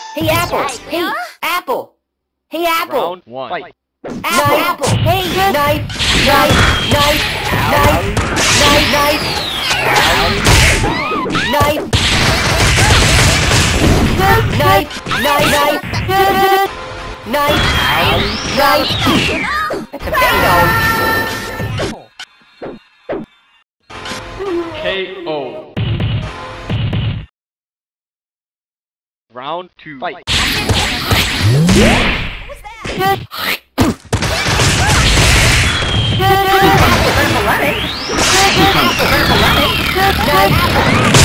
Hey, apple. Hey, apple. Hey, apple. Round 1. Fight. Apple, apple. Hey, knife, knife, knife, knife, knife, knife, knife, knife, knife, knife, That's a potato. KO. Round 2. Fight. Knife.